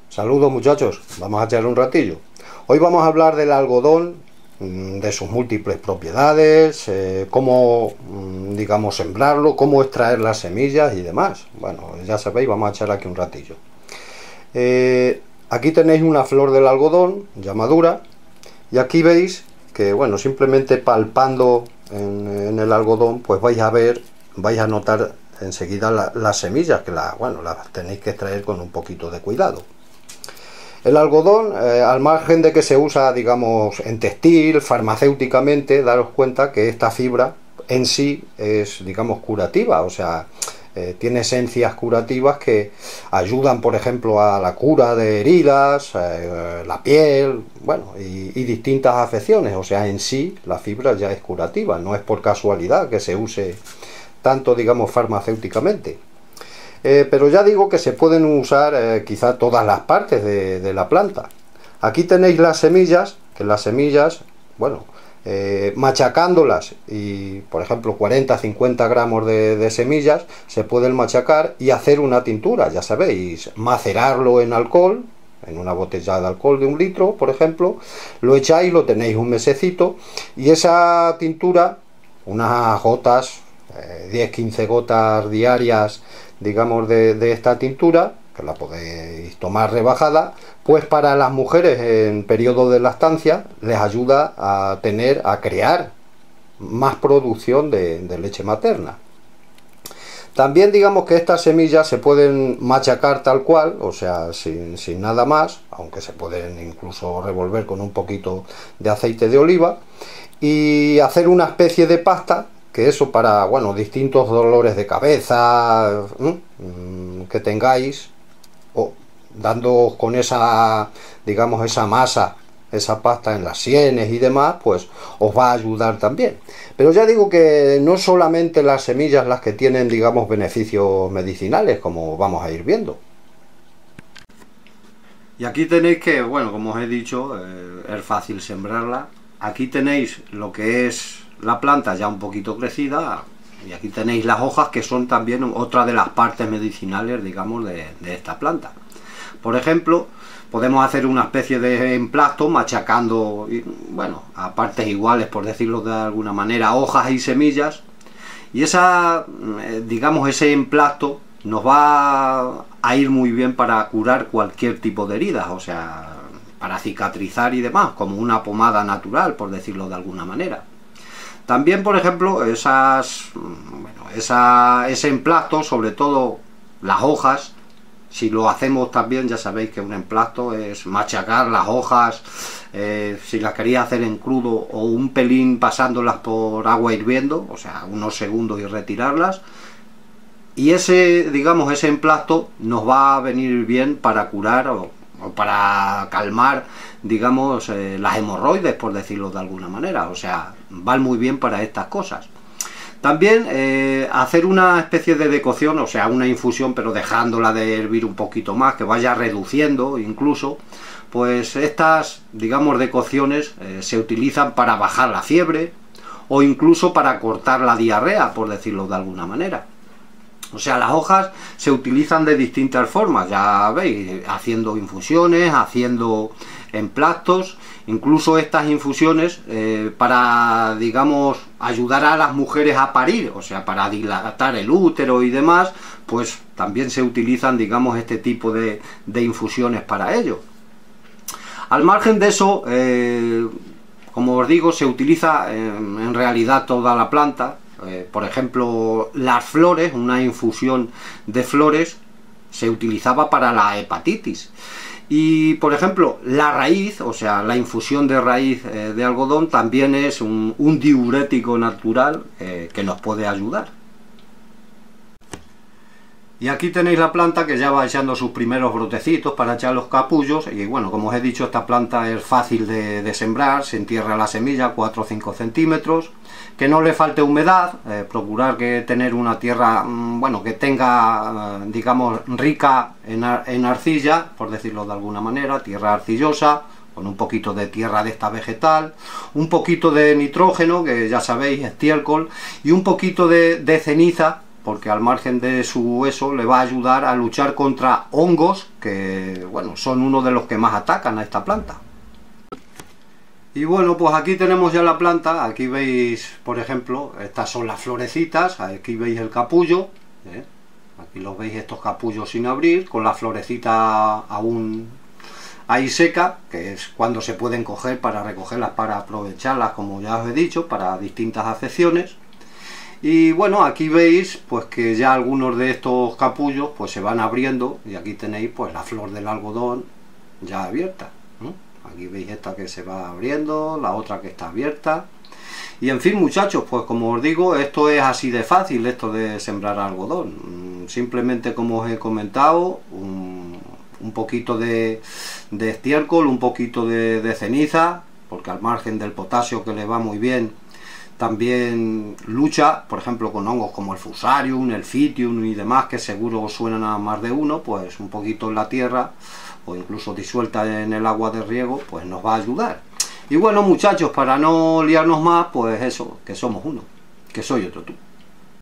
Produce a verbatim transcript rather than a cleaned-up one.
Saludos muchachos, vamos a echar un ratillo. Hoy vamos a hablar del algodón, de sus múltiples propiedades, eh, cómo, digamos, sembrarlo, cómo extraer las semillas y demás. Bueno, ya sabéis, vamos a echar aquí un ratillo. Eh, aquí tenéis una flor del algodón, ya madura, y aquí veis que, bueno, simplemente palpando en, en el algodón, pues vais a ver, vais a notar enseguida la, las semillas, que la, bueno, las tenéis que extraer con un poquito de cuidado. El algodón, eh, al margen de que se usa, digamos, en textil, farmacéuticamente, daros cuenta que esta fibra en sí es, digamos, curativa, o sea, eh, tiene esencias curativas que ayudan, por ejemplo, a la cura de heridas, eh, la piel, bueno, y, y distintas afecciones, o sea, en sí la fibra ya es curativa, no es por casualidad que se use tanto, digamos, farmacéuticamente. Eh, pero ya digo que se pueden usar eh, quizá todas las partes de, de la planta. Aquí tenéis las semillas, que las semillas, bueno, eh, machacándolas y, por ejemplo, cuarenta a cincuenta gramos de, de semillas, se pueden machacar y hacer una tintura, ya sabéis, macerarlo en alcohol, en una botella de alcohol de un litro, por ejemplo, lo echáis, lo tenéis un mesecito, y esa tintura, unas gotas, eh, diez a quince gotas diarias, digamos, de, de esta tintura, que la podéis tomar rebajada, pues para las mujeres en periodo de lactancia les ayuda a tener, a crear más producción de, de leche materna. También digamos que estas semillas se pueden machacar tal cual, o sea, sin, sin nada más, aunque se pueden incluso revolver con un poquito de aceite de oliva y hacer una especie de pasta, que eso para, bueno, distintos dolores de cabeza ¿eh? que tengáis, o dando con esa, digamos, esa masa, esa pasta en las sienes y demás, pues os va a ayudar también. Pero ya digo que no solamente las semillas las que tienen, digamos, beneficios medicinales, como vamos a ir viendo. Y aquí tenéis que, bueno, como os he dicho, eh, es fácil sembrarla. Aquí tenéis lo que es la planta ya un poquito crecida, y aquí tenéis las hojas, que son también otra de las partes medicinales, digamos, de, de esta planta. Por ejemplo, podemos hacer una especie de emplasto machacando, bueno, a partes iguales, por decirlo de alguna manera, hojas y semillas, y esa, digamos, ese emplasto nos va a ir muy bien para curar cualquier tipo de heridas, o sea, para cicatrizar y demás, como una pomada natural, por decirlo de alguna manera. También, por ejemplo, esas, bueno, esa, ese emplasto, sobre todo las hojas, si lo hacemos también, ya sabéis que un emplasto es machacar las hojas, eh, si las queréis hacer en crudo o un pelín pasándolas por agua hirviendo, o sea, unos segundos y retirarlas. Y ese, digamos, ese emplasto nos va a venir bien para curar o, o para calmar, digamos, eh, las hemorroides, por decirlo de alguna manera, o sea, van muy bien para estas cosas. También eh, hacer una especie de decocción, o sea, una infusión, pero dejándola de hervir un poquito más, que vaya reduciendo incluso, pues estas, digamos, decocciones eh, se utilizan para bajar la fiebre o incluso para cortar la diarrea, por decirlo de alguna manera. O sea, las hojas se utilizan de distintas formas, ya veis, haciendo infusiones, haciendo emplastos, incluso estas infusiones eh, para, digamos, ayudar a las mujeres a parir, o sea, para dilatar el útero y demás, pues también se utilizan, digamos, este tipo de, de infusiones para ello. Al margen de eso, eh, como os digo, se utiliza eh, en realidad toda la planta. Eh, por ejemplo, las flores, una infusión de flores se utilizaba para la hepatitis. Y, por ejemplo, la raíz, o sea, la infusión de raíz eh, de algodón también es un, un diurético natural eh, que nos puede ayudar. Y aquí tenéis la planta que ya va echando sus primeros brotecitos para echar los capullos. Y bueno, como os he dicho, esta planta es fácil de, de sembrar, se entierra la semilla cuatro o cinco centímetros, que no le falte humedad, eh, procurar que tener una tierra, mmm, bueno, que tenga, eh, digamos, rica en, ar en arcilla, por decirlo de alguna manera, tierra arcillosa, con un poquito de tierra de esta vegetal, un poquito de nitrógeno, que ya sabéis, estiércol, y un poquito de, de ceniza, porque al margen de su eso le va a ayudar a luchar contra hongos que, bueno, son uno de los que más atacan a esta planta. Y bueno, pues aquí tenemos ya la planta. Aquí veis, por ejemplo, estas son las florecitas, aquí veis el capullo, ¿eh? Aquí los veis, estos capullos sin abrir, con la florecita aún ahí seca, que es cuando se pueden coger para recogerlas, para aprovecharlas, como ya os he dicho, para distintas afecciones. Y bueno, aquí veis pues que ya algunos de estos capullos pues se van abriendo, y aquí tenéis pues la flor del algodón ya abierta, ¿no? Aquí veis esta que se va abriendo, la otra que está abierta. Y en fin, muchachos, pues como os digo, esto es así de fácil, esto de sembrar algodón. Simplemente, como os he comentado, un, un poquito de, de estiércol, un poquito de, de ceniza, porque al margen del potasio, que le va muy bien, también lucha, por ejemplo, con hongos como el Fusarium, el Phytium y demás, que seguro os suenan a más de uno. Pues un poquito en la tierra, o incluso disuelta en el agua de riego, pues nos va a ayudar. Y bueno, muchachos, para no liarnos más, pues eso, que somos uno, que soy otro tú.